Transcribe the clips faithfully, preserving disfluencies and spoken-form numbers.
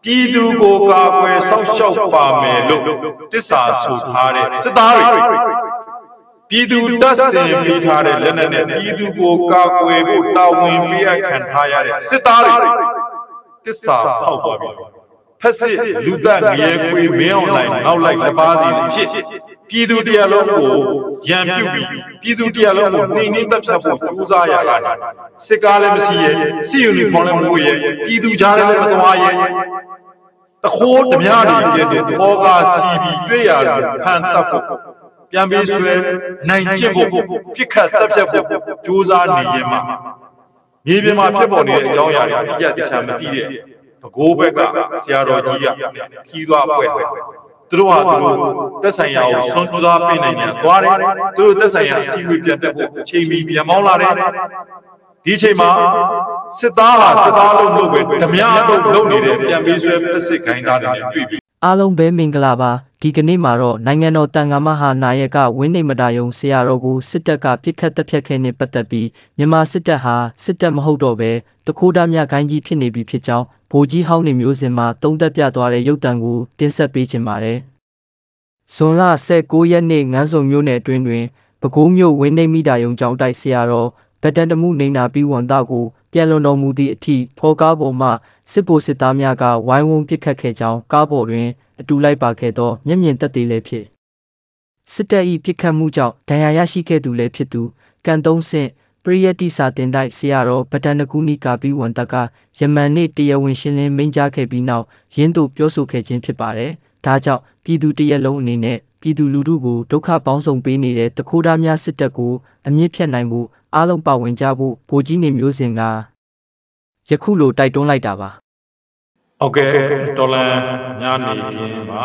ပြည်သူကိုကာကွယ်စောင့်ရှောက်ပါမယ်လို့တစ္ဆာဆိုထားတဲ့စစ်သားတွေပြည်သူတပ်ဆင်ပေးထားတဲ့လက်နက်နဲ့ပြည်သူကိုကာကွယ်ဖို့တာဝန်ပေးအပ်ခံထားရတဲ့စစ်သားတွေတစ္ဆာဖောက်သွားပြီဖက်စစ်လူသက်ငရဲခွေမင်းအောင်လိုက်နောက်လိုက်လက်ပါစီဖြစ်ပြည်သူတရားလုံးကိုရန်ပြုပြီးပြည်သူတရားလုံးကိုနှိမ်နှင်းတပ်ဖြတ်ဖို့ကြိုးစားရတာစစ်ကားလည်းမရှိရဲ့စစ်ယူနီဖောင်းလည်းမဟုတ်ရဲ့ပြည်သူကြားလည်းမသွားရဲ့တခိုးဓမြတွေကဲ့သို့ဖောကားစီပြီးတွေ့ရတယ်ဖန်တပ်ဖို့ပြန်ပြီးဆွဲနိုင်ကျင့်ဖို့ပြစ်ခတ်တပ်ဖြတ်ဖို့ကြိုးစားနေရင်မှာမြေပြင်မှာဖြစ်ပေါ်နေတဲ့အကြောင်းအရာတွေအတိအကျတရားမသိတဲ့ဘကိုးဘက်ကဆရာတော်ကြီးကခီးသွားပွဲသူတို့ဟာသူတို့သက်ဆိုင်ရာကိုဆွမ်းကြိုးစားပေးနိုင်တယ်သွားတယ်သူတို့သက်ဆိုင်ရာအစည်းအဝေးပြန်တက်ဖို့အချိန်မီပြန်မောင်းလာတယ်ဒီအချိန်မှာစစ်သားဟာစစ်သားလုံးလို့ပဲဓမြအတော့လုပ်နေတဲ့ပြန်ပြီးဆွဲဖက်စစ်ခိုင်းသားတွေနဲ့တွေ့ပြီအားလုံးပဲမင်္ဂလာပါဒီကနေ့မှာတော့နိုင်ငံတော်တန်ခါမဟာနာယကဝင်းနေမတာယုံဆရာတော်ကိုစစ်တပ်ကပြစ်ခတ်တပ်ဖြတ်ခဲ့နေပတ်သက်ပြီးမြန်မာစစ်တပ်ဟာစစ်တပ်မဟုတ်တော့ပဲတခိုးသားများဂိုင်းကြီးဖြစ်နေပြီဖြစ်ကြောင်းဗိုလ်ကြီးဟောင်းနေမျိုးစင်မှာတုံးသက်ပြသွားတဲ့ရုပ်တံကိုတင်ဆက်ပေးချင်ပါတယ်ဇွန်လဆယ်ကိုရက်နေ့ငန်းစုံမြို့နယ်အတွင်းတွင်ပဲခူးမြို့ဝင်းနေမိတာယုံကျောင်းတိုက်ဆရာတော်ဗတ္တန်တမှုနေနာပြီးဝန်သားကိုပြန်လွန်တော်မူသည့်အထိဖော်ကားပေါ်မှစစ်ဗိုလ်စစ်သားများကဝိုင်းဝန်းပစ်ခတ်ခဲ့ကြောင်းကားပေါ်တွင်အတူလိုက်ပါခဲ့သောမျက်မြင်သက်သေလည်းဖြစ်စစ်တပ်၏ပစ်ခတ်မှုကြောင့်ဒဏ်ရာရရှိခဲ့သူလည်းဖြစ်သူကန်သုံးဆင့်ပရိယတ္တိစာတင်တိုက်ဆရာတော်ဗတ္တန်တကူနီကာပြီးဝန်တကယမန်နေ့တရားဝင်ရှင်းလင်းမိန့်ကြားခဲ့ပြီးနောက်ရင်းတို့ပြောဆိုခဲ့ခြင်းဖြစ်ပါတယ်ဒါကြောင့်ပြည်သူတရက်လုံးအနေနဲ့ပြည်သူလူထုကိုဒုက္ခပေါင်းစုံပေးနေတဲ့တခိုးသားများစစ်တပ်ကိုအမြင့်ဖြတ်နိုင်မှုအားလုံးပါဝင်ကြဖို့ဗိုလ်ကြီးနေမျိုးစင်ကယခုလိုတိုက်တွန်းလိုက်တာပါဟုတ်ကဲ့တော်လန်ညနေခင်းမှာ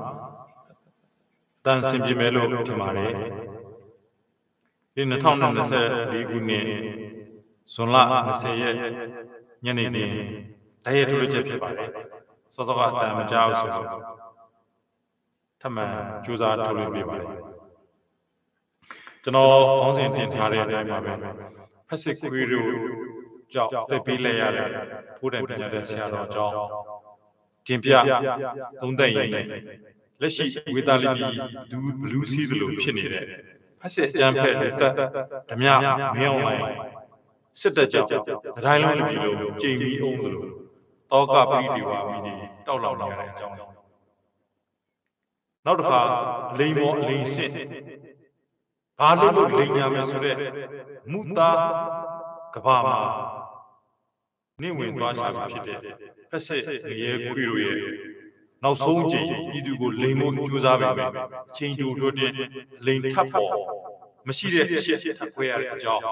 တန်ဆင်ပြမယ်လို့ထင်ပါတယ်ဒီ၂၀၂၄ခုနှစ်ဇွန်လ၂၀ရက်ညနေခင်းတရက်ထုတ်ချက်ဖြစ်ပါတယ်စောစောကအတန်မကြောက်ဆိုတော့ထပ်မံကြိုးစားထုတ်လွှင့်ပေးပါတယ်ကျွန်တော်ခေါင်းစဉ်တင်ထားတဲ့အတိုင်းပါပဲဖက်စစ်ခွေးတို့ကြောင့်တက်ပေးလိုက်ရတဲ့ဖိုးတန်ပညာတဲ့ဆရာတော်ကြောင့်တင်ပြသုံးသပ်ရင်းနဲ့လက်ရှိဝေတာလီပြည်ဒူးဘလူးစီးသလိုဖြစ်နေတဲ့ဖက်စစ်အကြမ်းဖက်လက်သက်ဓမြမင်းအောင်လိုက်စစ်တပ်ကြောင့်တိုင်းလုံးလူပြည်လုံးကြိမ်ပြီးအောင်သလိုတောကပရိဒီဝါမီတွေတောက်လောင်နေရတဲ့အကြောင်းနောက်တစ်ခါလိန်ပေါ်အလိန်စစ်ဘာလို့လို့လိန်ညာမယ်ဆိုတဲ့မူသားကဘာမှာနေဝင်သွားရှာဖြစ်တဲ့ဖက်စစ်ရဲခွေတို့ရဲ့နောက်ဆုံးချိန်ပြည်သူကိုလိန်ဖို့ကြိုးစားပေမဲ့အချိန်တိုတွင်းလိန်ထပ်ပေါ်မရှိတဲ့အချက်ထပ်ခွဲရတဲ့အကြောင်း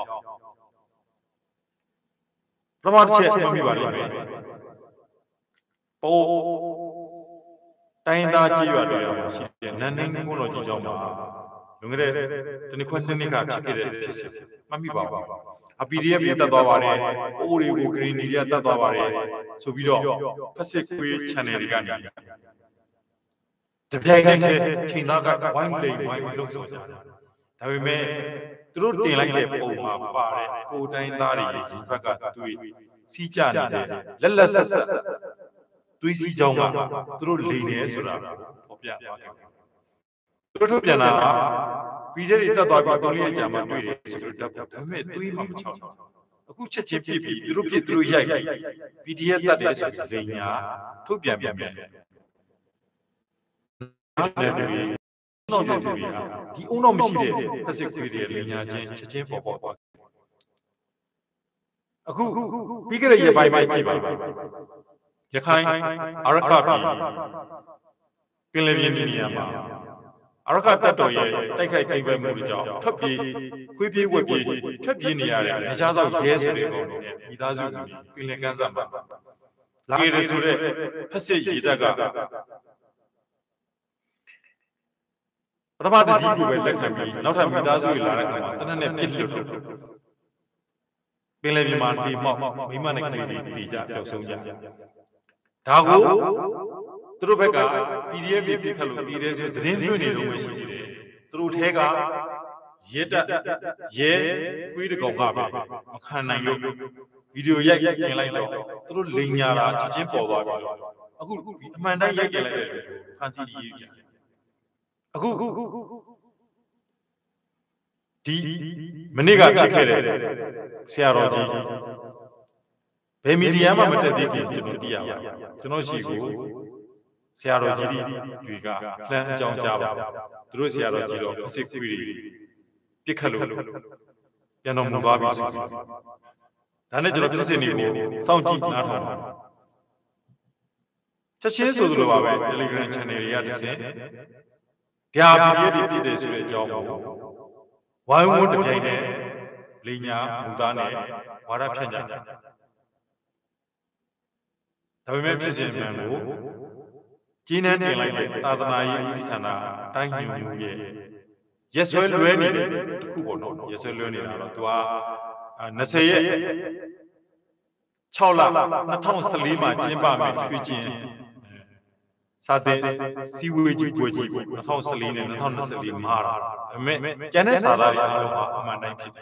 ပထမတစ်ချက်မှတ်မိပါလိမ့်မယ်ပိုတိုင်းသားကြီးရွာတွေမှာရှိတဲ့နန်းနှင်းခွန်းတော်ကြီးကျောင်းမှာလွန်ခဲ့တဲ့တနည်းခွန်းနှစ်နှစ်ကဖြစ်ခဲ့တဲ့ဖြစ်စဉ်မှတ်မိပါပါအ ပီ ဒီ အက်ဖ် တွေတက်သွားပါတယ်။အိုးတွေကိုဂရီနီတွေကတက်သွားပါတယ်ဆိုပြီးတော့ဖက်စစ်ခွေး channel တွေကနေတပြိုင်နက်တည်းချိန်သားကဝိုင်းလိမ်ဝိုင်းလုံးဆိုကြတယ်။ဒါပေမဲ့သူတို့တင်လိုက်တဲ့ပုံမှာပါတဲ့ကိုတိုင်းသားတွေဒီဘက်ကတွေးစီးကြနေတဲ့လက်လက်ဆက်ဆက်တွေးစီးကြောင်းကသူတို့လိမ်နေဆိုတာပေါ်ပြသွားတယ်။သူတို့ထုတ်ပြန်တာပြီးတဲ့တက်သွားပြီးသုံးလေးအကြာမှတွေ့တယ်ဆိုတော့တက်ဒါပေမဲ့တွေးမှမချောက်တော့အခုချက်ချင်းပြစ်ပြီးသူတို့ပြစ်သူတို့ရိုက်ပြီး ပီ ဒီ အက်ဖ် တက်တယ်ဆိုလိမ်ညာထုတ်ပြန်ပြန်ပြန်တဲ့တွေတော့တဲ့တွေဒီအုံတော့မရှိတဲ့ဖက်စစ်ခွေးတွေလိမ်ညာချင်းချက်ချင်းပေါ်ပေါ်သွားအခုပြီးခဲ့တဲ့ရက်ပိုင်းပိုင်းကြည့်ပါရခိုင်အာရခပြည်ပင်လယ်ပြင်နေရာမှာအာရခတပ်တော်ရဲ့တိုက်ခိုက်သိမ်းပိုက်မှုတွေကြောင့်ထွက်ပြေးခွေးပြေးဝက်ပြေးထွက်ပြေးနေရတဲ့နေခြားစောက်ရဲဆိုတဲ့ကောင်တွေနဲ့မိသားစုတွေပင်လယ်ကမ်းစပ်မှာလာရည်ဆိုတဲ့ဖက်စစ်ရေတပ်ကပထမတစ်စီးကိုပဲလက်ခံပြီးနောက်ထပ်မိသားစုတွေလာတဲ့အခါမှာတနက်နဲ့ပြစ်လွတ်လို့ပင်လယ်ပြင်မှာလေမောက်မိမနဲ့ကလေးတွေတည်ကြပျောက်ဆုံးကြဒါကိုသူတို့ဘက်က ပီ ဒီ အက်ဖ် တွေပြစ်ခတ်လို့တည်တယ်ဆိုသတင်းလွှင့်နေလို့မရှိသေးတယ်သူတို့ထဲကရဲတပ်ရဲခွေးတကောင်ကပဲမခံနိုင်လို့ဗီဒီယိုရိုက်တင်လိုက်တော့သူတို့လိန်ညာတာချက်ချင်းပေါ်သွားပြီအခုအမှန်တိုင်းရိုက်ကြလိုက်တဲ့ဖန်စီရေးကြအခုဒီမနေ့ကဖြစ်ခဲ့တဲ့ဆရာတော်ကြီးဘယ်မီဒီယာမှမတက်သေးခင်ကျွန်တော်သိရပါကျွန်တော်ရှိကိုဆရာတော်ကြီးတွေကလှမ်းအကြောင်းကြားပါသူတို့ဆရာတော်ကြီးတော့အစစ်ခွေးတွေပြစ်ခတ်လို့ပြန်တော်မူသွားပြီဆိုပြီးဒါနဲ့ကျွန်တော်ပြစ်စင်တွေကိုစောင့်ကြည့်နားထောင်ပါချက်ချင်းဆိုသလိုပါပဲ Telegram Channel တွေကတစ်ဆင့်ဗျာပီဒီအက်တွေပြည့်တယ်ဆိုတဲ့အကြောင်းကိုဝိုင်းဝန်းတစ်ပြိုင်တည်းလိညာမူသားနဲ့ဝါဒဖြန့်ကြတယ်ဒါပေမဲ့ဖြစ်စဉ်မှန်ကိုကြီးနှန်းတင်လိုက်တဲ့သာသနာရေးဦးစီးဌာနတိုင်းညွှန်မှုရဲ့ရက်ဆွဲလွဲနေတဲ့တခုပေါ့နော်ရက်ဆွဲလွဲနေတာတော့သူက20ရက်6လ2014မှာကျင်းပမယ်ရွှေကျင်စာတဲ့စီဝေကြီးပွဲကြီးပေါ့2014နဲ့2024မှာတာဒါပေမဲ့ကျန်တဲ့စာသားတွေအားလုံးကအမှန်တိုင်းဖြစ်တယ်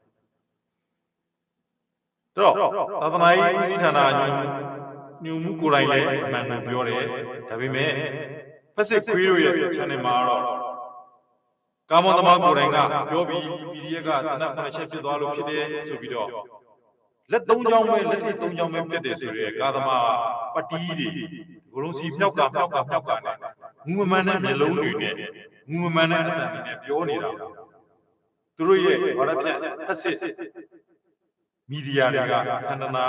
တော့သာသနာရေးဦးစီးဌာနညွှန်ညွှန်မှုကိုယ်တိုင်လည်းအမှန်ကိုပြောတယ်ဒါပေမဲ့ဖက်စစ်ခွေးတို့ရဲ့ channel မှာတော့ကာမွန်သမားကိုယ်တိုင်ကပြောပြီး ပီဒီအက် ကတနက်ခုနှစ်ချက်ဖြစ်သွားလို့ဖြစ်တယ်ဆိုပြီးတော့လက်သုံးချောင်းပဲလက်ထိပ်သုံးချောင်းပဲပြတ်တယ်ဆိုရဲကာသမာပတီးတွေဘလုံးစီမြောက်ကမြောက်ကမြောက်ကနဲ့ငူမမှန်တဲ့မျိုးလုံးတွေနဲ့ငူမမှန်တဲ့အတန်တွေနဲ့ပြောနေတာသူတို့ရဲ့ဘာသာပြန်ဖက်စစ်မီဒီယာတွေကခန္ဓနာ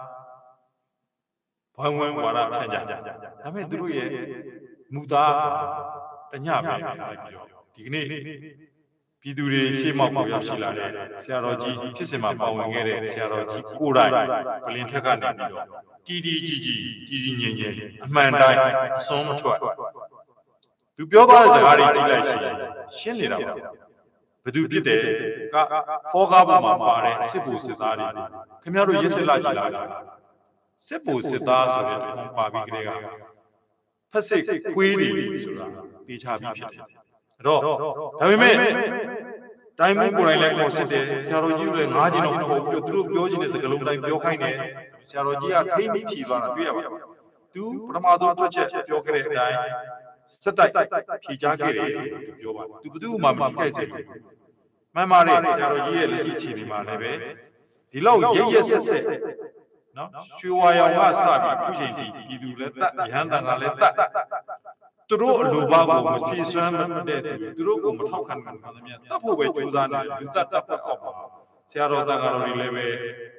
ဘဝဝဝါဒဖြန့်ကြဒါပေမဲ့သူတို့ရဲ့မူသားတညပဲဖြစ်လိုက်ပြီးတော့ဒီကနေ့ပြည်သူတွေရှေ့မောက်ကိုရောက်ရှိလာတဲ့ဆရာတော်ကြီးဖြစ်စဉ်မှာပါဝင်ခဲ့တဲ့ဆရာတော်ကြီးကိုယ်တိုင်ပလင်ထက်ကနေပြီးတော့တီတီကြီးကြီးကြီးကြီးငြိမ်ငြိမ်အမှန်တိုင်းအစွန်းမထွက်သူပြောသွားတဲ့စကားတွေကြည့်လိုက်ရှင်ရှင်းနေတာပါဘယ်သူဖြစ်တယ်ကဖောကားပေါ်မှာပါတဲ့စစ်ဗိုလ်စစ်သားတွေခင်ဗျားတို့ရစ်စစ်လာကြည့်လာတာစစ်ဗိုလ်စစ်သားဆိုတဲ့ပါပြီးကလေးကဖက်စစ်ခွေးတွေဆိုတာတေချာပြီးဖြစ်တယ်အဲ့တော့ဒါပေမဲ့တိုင်းမှုကိုယ်တိုင်လည်းခေါ်စစ်တယ်ဆရာတော်ကြီးလည်းငားကျင်တော့ခေါ်ပြီးသူတို့ပြောချင်တဲ့စကားလုံးတိုင်းပြောခိုင်းတယ်ဆရာတော်ကြီးကထိမ့်ပြီးဖြီသွားတာတွေ့ရပါတယ်သူပထမဆုံးထွက်ချက်ပြောခဲ့တဲ့အတိုင်းစက်တိုက်ဖြီချခဲ့တယ်လို့ပြောပါတယ်သူဘယ်သူမှမထိခိုက်စေဘူးမှန်ပါတယ်ဆရာတော်ကြီးရဲ့လက်ရှိအခြေအနေမှာလည်းပဲဒီလောက်ရရဆက်ဆက်နော်ရွှေဝါရောင်ကစပြီးခုချိန်ထိပြည်သူလည်းတတ်ရဟန်းတန်ကလည်းတတ်သူတို့အလိုပါကိုမဖြည့်စွမ်းမတဲ့သူတို့ကိုမထောက်ခံမှန်သမျှတတ်ဖို့ပဲကြိုးစားနေလူတတ်တတ်ဖို့အောက်ပါဆရာတော်တန်ဃာတော်တွေလည်းပဲ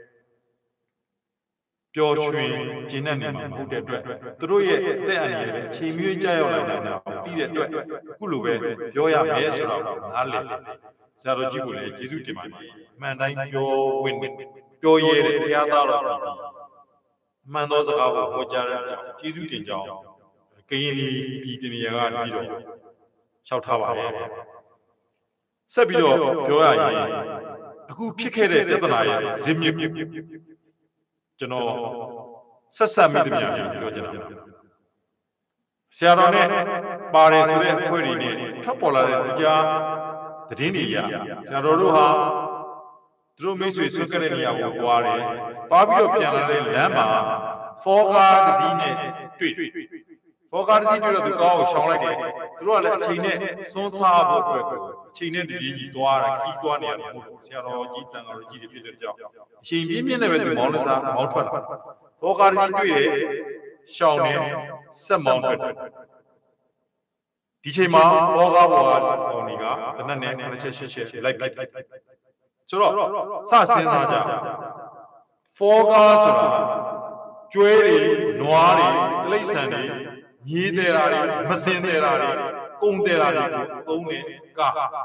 ပျော်ရွှင်ကျဉ်းတဲ့နေမှာမဟုတ်တဲ့အတွက်သူတို့ရဲ့အသက်အန္တရာယ်ပဲအချိန်မျိုးကြာရောက်လာတာပြီးတဲ့အတွက်အခုလိုပဲပြောရမယ်ဆိုတော့နားလည်ဆရာတော်ကြီးကိုလည်းကျေးဇူးတင်ပါတယ်အမှန်တိုင်းပြောဝင်ပြောရဲတဲ့တရားသားတော်မှန်သောစကားကိုဟောကြားတဲ့အကြောင်းကျေးဇူးတင်ကြောင်းကရင်ပြည်တနေရာကနေပြီးတော့လျှောက်ထားပါတယ်ဆက်ပြီးတော့ပြောရရင်အခုဖြစ်ခဲ့တဲ့ပြဿနာရဲ့ဇင်းမြစ်ကျွန်တော်ဆက်ဆက်မိသမျှပြောချင်တာဆရာတော်နဲ့ပါတယ်ဆိုတဲ့အဖွဲ့တွေနဲ့ထွက်ပေါ်လာတဲ့တရားသတင်းတွေရဆရာတော်တို့ဟာသူတို့မိတ်ဆွေဆွေးကြတဲ့နေရာကိုသွားတယ်။သွားပြီးတော့ပြန်လာတဲ့လမ်းမှာဖောကားတစ်စီးနဲ့တွေ့ဖောကားတစ်စီးတွေ့တော့သူကောင်းကိုရှောင်လိုက်တယ်။သူတို့ကလည်းအချိန်နဲ့စွန်းစားဖို့အတွက်အချိန်နဲ့တပြေးကြီးသွားတာခီးသွားနေရတယ်မဟုတ်ဘူး။ဆရာတော်ကြီးတန်ဃာတော်ကြီးတွေဖြစ်တဲ့ကြောင့်အချိန်ပြင်းပြင်းနဲ့ပဲသူမောင်းလက်စားမောင်းထွက်လာ။ဖောကားတစ်စီးတွေ့တယ်ရှောင်တယ်ဆက်မောင်းထွက်တယ်။ဒီချိန်မှာဖောကားပေါ်ကတော်နေကတနက်နဲ့တစ်ချက်ရှစ်ချက်လိုက်ပစ်တယ်ဆိုတော့စစဉ်းစားကြဖောကားဆိုတာကျွဲတွေနွားတွေတိရစ္ဆာန်တွေမြေးသေးတာတွေမစင်သေးတာတွေကုန်းသေးတာတွေကိုသုံးတဲ့က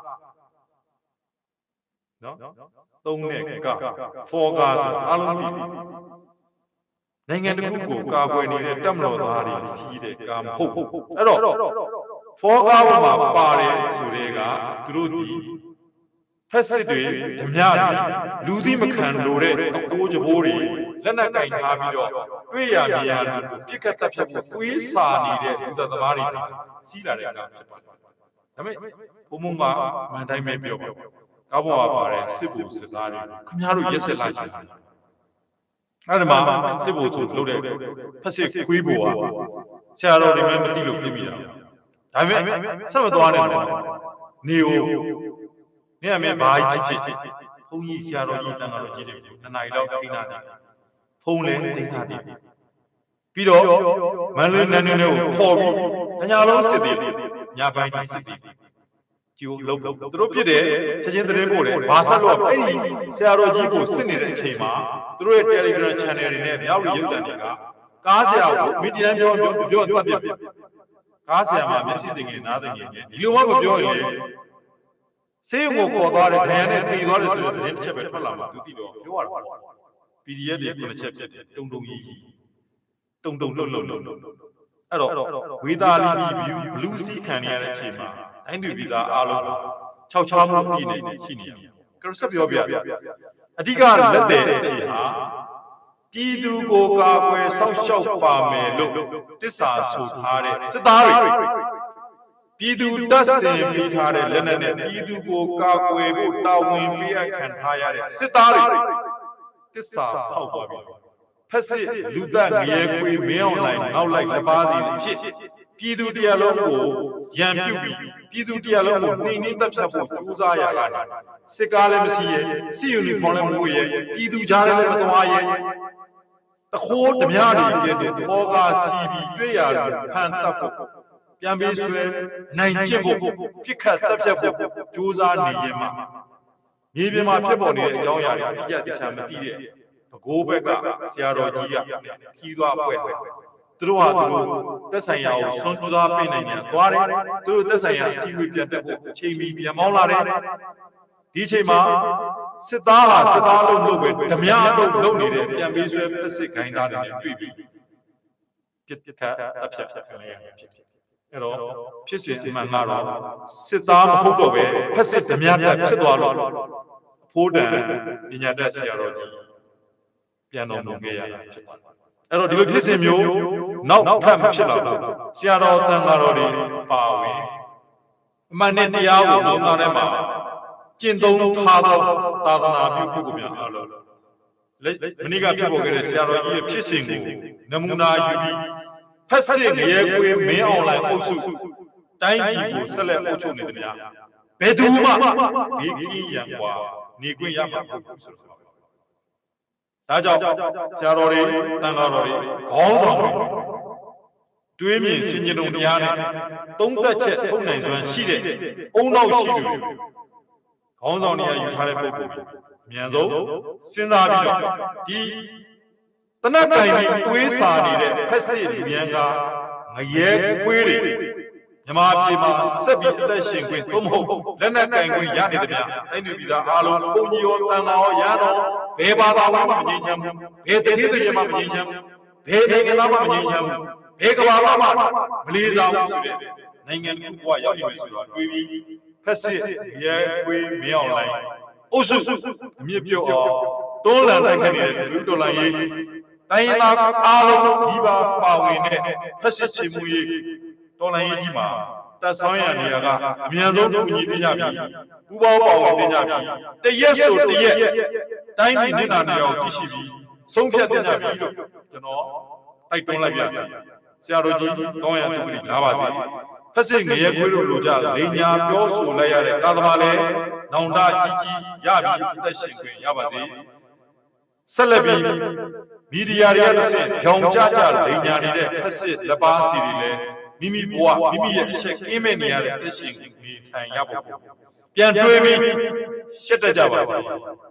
နော်သုံးတဲ့ကဖောကားဆိုတာအလုံးသိတယ်နိုင်ငံတစ်ခုကိုကာကွယ်နေတဲ့တပ်မတော်သားတွေစီးတဲ့ကမဟုတ်အဲ့တော့ဖောကားပေါ်မှာပါတယ်ဆိုတဲ့ကသူတို့ဒီဖက်စစ်တွေဓမြတွေလူသိမခံလို့တဲ့အခိုးကြဘိုးတွေလက်နက်ကင်ထားပြီးတော့တွေ့ရမြင်ရလို့ပြစ်ခတ်တက်ဖြတ်ပြီးသွေးစာနေတဲ့လူသက်သမားတွေစီးလာတဲ့အခါဖြစ်ပါတယ်။ဒါပေမဲ့ဘုံဘုံကမှန်တိုင်းပဲပြောပါကားပေါ်မှာပါတယ်စစ်ဗိုလ်စစ်သားတွေခင်ဗျားတို့ရက်ဆက်လိုက်ကြတယ်အဲ့ဒီမှာစစ်ဖို့ဆိုလုပ်တဲ့ဖက်စစ်ခွေးပေါ်ကဆရာတော်ဒီမဲ့မသိလို့ပြမိတာဒါပေမဲ့ဆက်မသွားနဲ့နေကိုနေရမယ်ဘာကြီးဖြစ်ဘုန်းကြီးဆရာတော်ကြီးတန်တော်ကြီးတွေနှစ်နာရီလောက်ထိန်းထားတယ်ဖုံးလဲထိန်းထားတယ်ပြီးတော့မန္တလေးနန်းတွင်းကိုခေါ်ပြီးတညာလုံးစစ်တယ်ညပိုင်းကြီးစစ်တယ်ကျိုးလုံးလုံးသူတို့ဖြစ်တယ်ချက်ချင်းသတင်းပို့တယ်ဘာဆက်လို့အဲ့ဒီဆရာတော်ကြီးကိုစစ်နေတဲ့အချိန်မှာသူတို့ရဲ့ Telegram channel တွေနဲ့မြောက်ရုပ်တံတွေကကားဆရာကိုမီဒီယာပြောပြောပြောတတ်ပြကားဆရာမှာမျက်စိတင်ငယ်နားတင်ငယ်ဒီလိုမှမပြောရင်လေဆေးရုံကိုခေါ်သွားတယ်ဒဏ်ရာနဲ့တည်သွားတယ်ဆိုတော့သတင်းတစ်ချက်ပဲထွက်လာမှာသူသိတော့ပြောရတာ ပီဒီအက်ဖ် တွေခုနှစ်ချက်ပြတ်တယ်တုံတုံကြီးတုံတုံလှုပ်လှုပ်လှုပ်လှုပ်အဲ့တော့ဝေသာလီဘီဘလူးစီခံနေရတဲ့အချိန်မှာတိုင်းသူပြည်သားအားလုံးခြောက်ခြားမှုပြည့်နေရှိနေရတယ်ကရဆက်ပြောပြအဓိကလက်တဲ့အဖြစ်ဟာပြည်သူကိုကာကွယ်စောင့်ရှောက်ပါမယ်လို့တစ္ဆာဆိုထားတဲ့စစ်သားတွေပြည်သူတပ်ဆင်ပေးထားတဲ့လက်နက်နဲ့ပြည်သူကိုကာကွယ်ဖို့တာဝန်ပေးအပ်ခံထားရတဲ့စစ်သားတွေတစ္ဆာဖောက်သွားပြီဖက်စစ်လူသက်ငရဲခွေမင်းအောင်လိုက်နောက်လိုက်လက်ပါစီဖြစ်ပြည်သူတရားလုံးကိုရန်ပြုတ်ပြီးပြည်သူတရားလုံးကိုနှိမ်နှင်းတပ်ဖြတ်ဖို့ကြိုးစားရတာစစ်ကားလည်းမရှိရဲ့စစ်ယူနီဖောင်းလည်းမဟုတ်ရဲ့ပြည်သူကြားလည်းမသွားရဲ့တခိုးဓမြတွေကျတဲ့ဖောကာစီပြီးတွေ့ရလို့ဖန်တပ်ဖို့ပြန်ပြီးဆွဲနိုင်ကျင့်ဖို့ပြစ်ခတ်တပ်ဖြတ်ဖို့ကြိုးစားနေရင်မှာမြေပြင်မှာဖြစ်ပေါ်နေတဲ့အကြောင်းအရာတွေအတိအကျသိချာမသိတဲ့ဘကိုးဘက်ကဆရာတော်ကြီးကခီးသွားပွဲသူတို့ဟာသူတို့သက်ဆိုင်ရာကိုဆွမ်းကြိုးစားပေးနိုင်ကြသွားတယ်သူတို့သက်ဆိုင်ရာအစည်းအဝေးပြန်တက်ဖို့အချိန်မီပြန်မောင်းလာတယ်ဒီအချိန်မှာစစ်သားဟာစစ်သားလုံးလုပ်ပဲဓမြအလုပ်လုပ်နေတဲ့ပြန်ပြီးဆွဲဖက်စစ်ခိုင်းသားတွေနဲ့တွေ့ပြီးပြစ်ခတ်အဖြတ်ဖြတ်ခံရဖြစ်ဖြစ်အဲ့တော့ဖြစ်စဉ်အမှန်ကတော့စစ်သားမဟုတ်တော့ပဲဖက်စစ်ဓမြတက်ဖြစ်သွားလို့အဖိုးတန်ပညာတတ်ဆရာတော်ကြီးပြန်တော်မူခဲ့ရတာဖြစ်ပါတယ်အဲ့တော့ဒီလိုဖြစ်စဉ်မျိုးနောက်ထပ်မဖြစ်တော့ဘူးဆရာတော်တန်ဃာတော်တွေပါဝင်အမှန်နဲ့တရားကိုလုံးသားထဲမှာကျင့်သုံးထားသောသာသနာပြုပုဂ္ဂိုလ်များအားလုံးမနေ့ကဖြစ်ပေါ်ခဲ့တဲ့ဆရာတော်ကြီးရဲ့ဖြစ်စဉ်ကိုနမူနာယူပြီးဖက်စစ်ငရဲကွေးမင်းအွန်လိုင်းအုပ်စုတိုင်းပြည်ကိုဆက်လက်အုပ်ချုပ်နေတယ်များဘယ်သူမှဒီကင်းရံกว่าနေခွင့်ရမှာမဟုတ်ဘူးဆိုတော့ဒါကြောင့်ဆရာတော်တွေတန်ဃာတော်တွေခေါင်းဆောင်တွေတွေးမြင်ဆင်ခြင်တုံတရားနဲ့သုံးသက်ချက်ထုတ်နိုင်စွမ်းရှိတဲ့အုံနောက်ရှိသူတွေခေါင်းဆောင်တွေကယူထားတဲ့ပုံပုံအမြန်ဆုံးစဉ်းစားပြီးတော့ဒီတနက်တိုင်ပြီးတွေးစာနေတဲ့ဖက်စစ်လူရန်ကငရဲခွေးတွေမြန်မာပြည်မှာဆက်ပြီးအသက်ရှင်ခွင့်သို့မဟုတ်လက်နက်ကင်ခွင့်ရနေတယ်ဗျာအဲ့ဒီပြည်သားအားလုံးဘုံကြီးရောတန်ဃာရောရတော့ဘယ်ဘာသာမှမငြိမ်းချမ်းဘူးဘယ်တတိတရေမှမငြိမ်းချမ်းဘူးဘယ်နိုင်ငံသားမှမငြိမ်းချမ်းဘူးဘယ်ကမ္ဘာမှမလေးစားဘူးဆိုတဲ့နိုင်ငံတစ်ခုကရောက်နေပြီဆိုတော့တွေးပြီးဖက်စစ်ရဲခွေးမင်းအောင်လိုက်အုပ်စုအမြင့်ပြုတ်အောင်တွန်းလှန်တိုက်ခိုက်နေတဲ့လူတော်လိုင်းရေးတိုင်းရင်းသားအားလုံးဒီပါပါဝင်တဲ့ဖက်စစ်ချေမှုရေးတော်လိုင်းရေးကြီးမှာတက်ဆောင်ရနေရကအများဆုံးကူညီပေးကြပြီပူပေါင်းပါဝင်ပေးကြပြီတရက်ဆိုတရက်တိုင်းပြည်နေတာနေအောင်သိရှိပြီးဆုံးဖြတ်တင်ကြပြီလို့ကျွန်တော်တိုက်တွန်းလိုက်ပြစီဆရာတော်ကြီးကောင်းရသူကလာပါစေဖက်စစ်ငရဲခွေးတို့လိုကြလိညာပြောဆိုလိုက်ရတဲ့ကာသမာလည်းနောင်တကြီးကြီးရပြီးအသက်ရှင်ခွင့်ရပါစေဆက်လက်ပြီးမီဒီယာတွေရဲ့အဆင့်ကြောင်ကြကြလိညာနေတဲ့ဖက်စစ်လက်ပါစီတွေလည်းမိမိဘဝမိမိရဲ့အချက်ကင်းမဲ့နေရတဲ့အသက်ရှင်နေထိုင်ရဖို့ပြန်တွေးပြီးရှက်တတ်ကြပါစေ